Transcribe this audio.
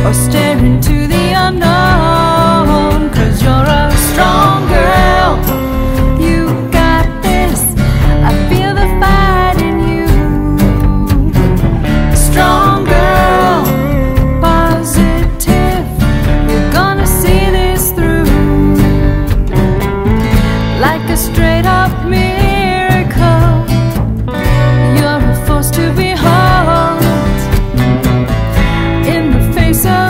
or stare into the unknown, 'cause you're a strong girl. You got this, I feel the fight in you. Strong girl, positive, you're gonna see this through. Like a straight up miracle, you're a force to behold. In the face of